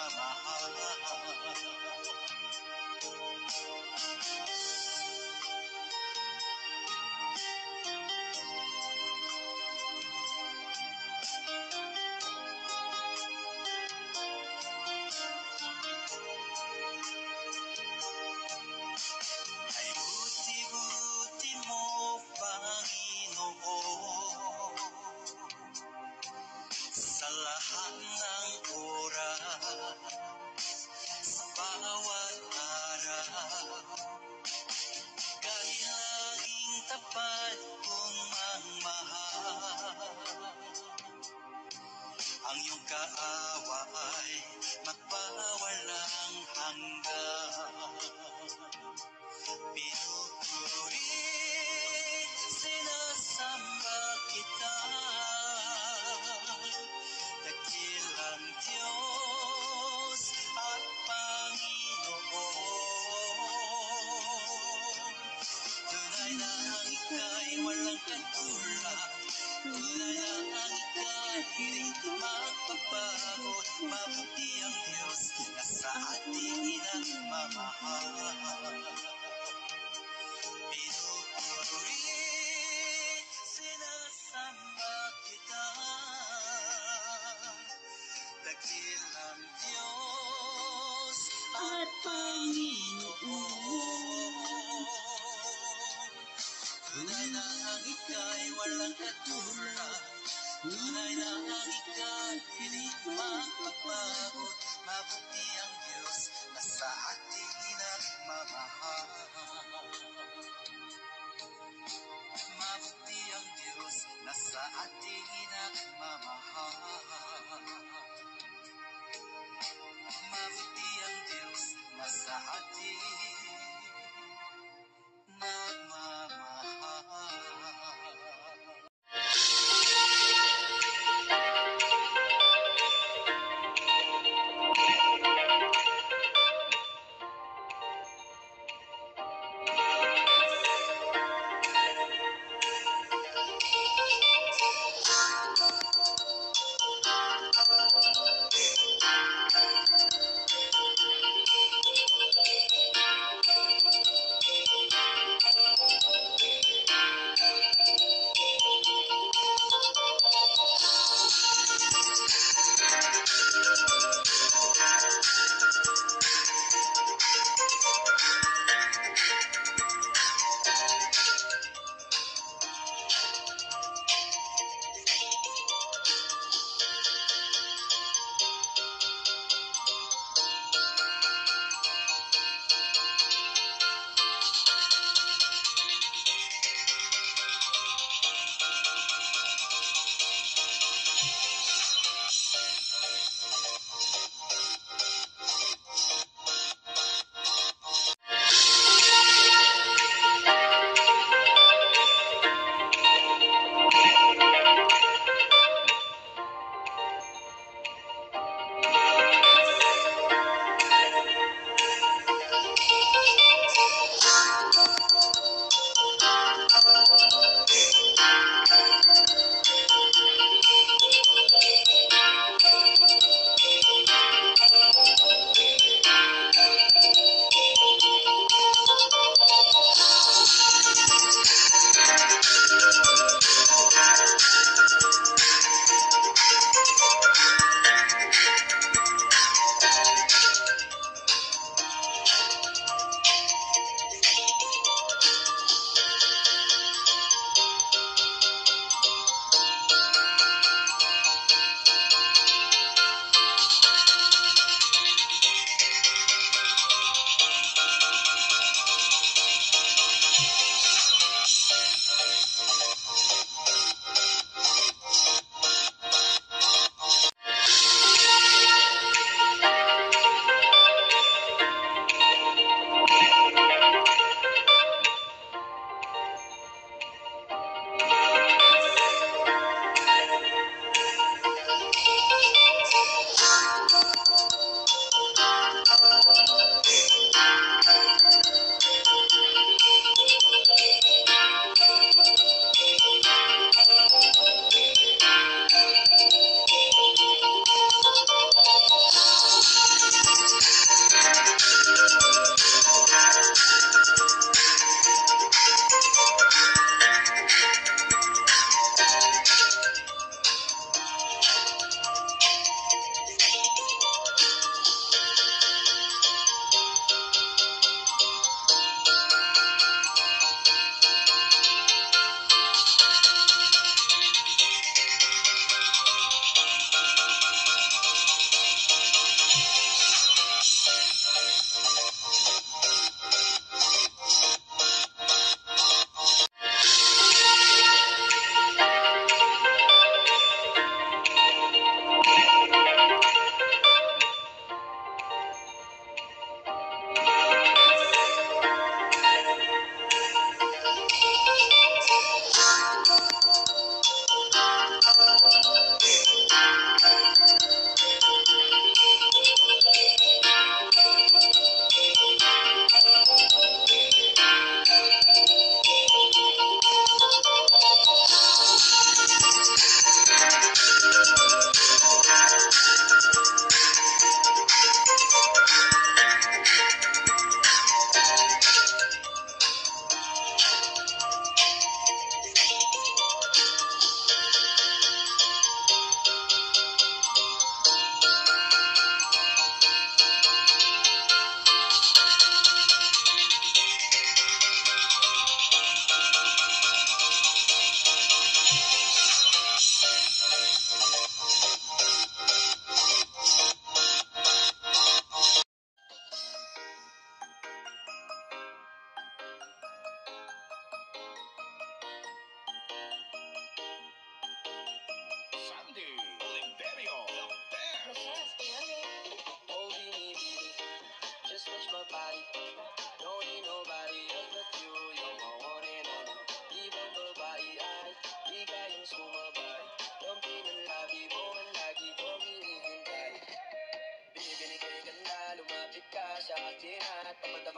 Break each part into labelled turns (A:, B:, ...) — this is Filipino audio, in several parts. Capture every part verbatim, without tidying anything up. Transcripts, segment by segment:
A: nagmamahal. Ay buti-buti mo, Panginoon, sa lahat ng oras, sa bawat araw, kahit laging tapat kong magmahal. Ang iyong kaawa ay magpawalang hanggan. Pinupuri, sinasamba kita, dakilang Diyos at Panginoon. Tunay na ang ika'y walang katulad, tunay na ang ika'y magpapago. Mabuti ang Diyos na sa ating inagmamahal. Pinupuri, sinasamba kita, dakilang Diyos at Panginoon. Tunay na ang ika'y walang katulad, tunay na ang ika'y magpapago. Mabuti ang Diyos na sa ating inagmamahal. Mabuti ang Diyos na sa ating inagmamahal. Mabuti ang Diyos na sa ating nagmamahal.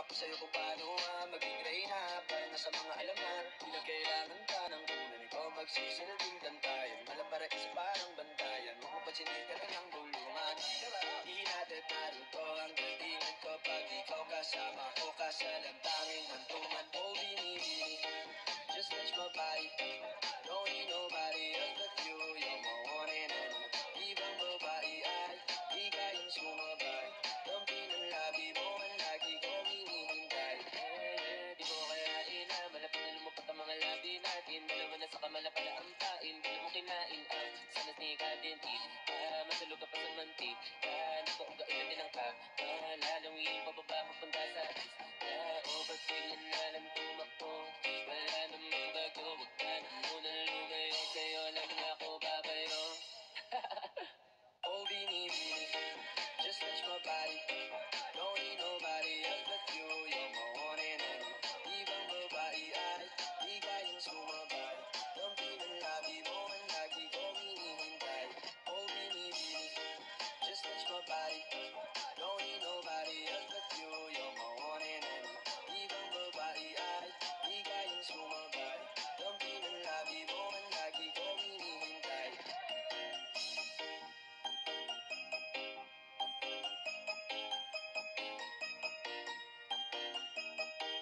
A: ko sa'yo kung paano nga maging reyna. Para na sa mga alaman, di na kailangan ka ng kunan. Ikaw magsisilbing kantayan, alam para isa parang bantayan. Huwag mo pansinin ka na ng gulungan. Di natin naruto ang datingan ko pag ikaw kasama ko ka sa lantangin hantungan. Oh, binibini, just touch my body. Don't need nobody else but you. You're my one and only. Ibang babae ay di kayang sumabay. Lampi ng labi mo ang lagi ko hinihintay. Di mo kaya ina, malapit na lumapot ang mga labi natin. Dalawa na sa kamala pala ang pain. Di mo kinain ang sanas ni kadenti. Para masulog ka pa sa mantik. Nagpauga ina din ang ka. Lalong yung pababa papunta sa is. O ba't bigla na lang tumakbo? Wala namang bago. Huwag ka na muna lumayo. Sa'yo lang ako babayo. Oh, binibini, just touch my body. Don't need nobody else but you. You're my one and only. Ibang babae ay di kayang sumabay. Lampi ng labi mo ang lagi ko hinihintay. Oh, binibini, just touch my body. Don't need nobody else but you. You're my one and only. Ibang babae ay di kayang sumabay. Lampi ng labi mo ang lagi ko hinihintay.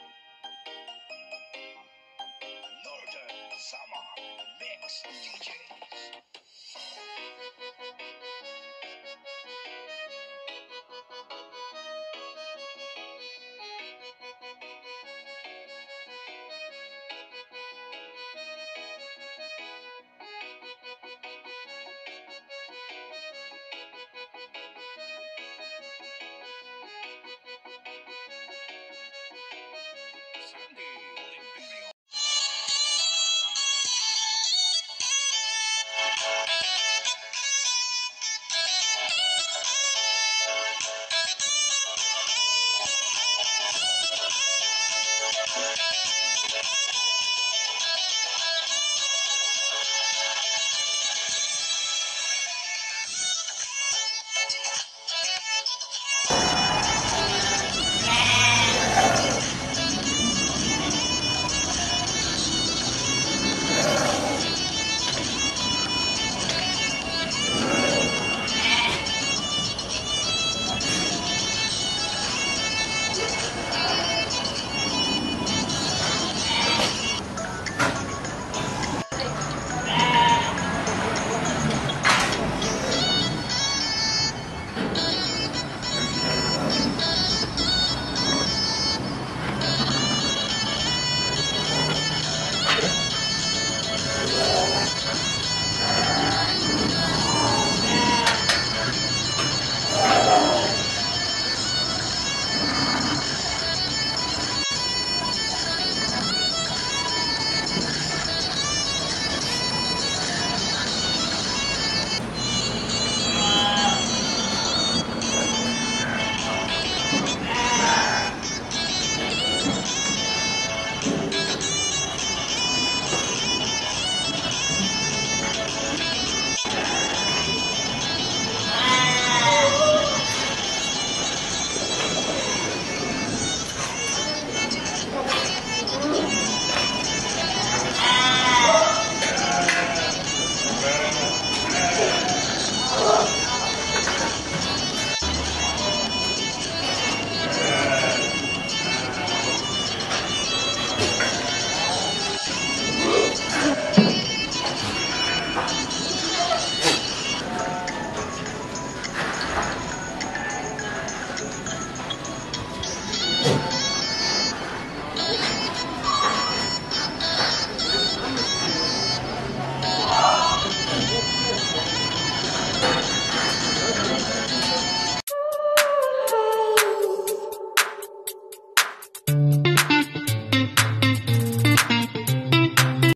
B: Northern Summer Mix D J.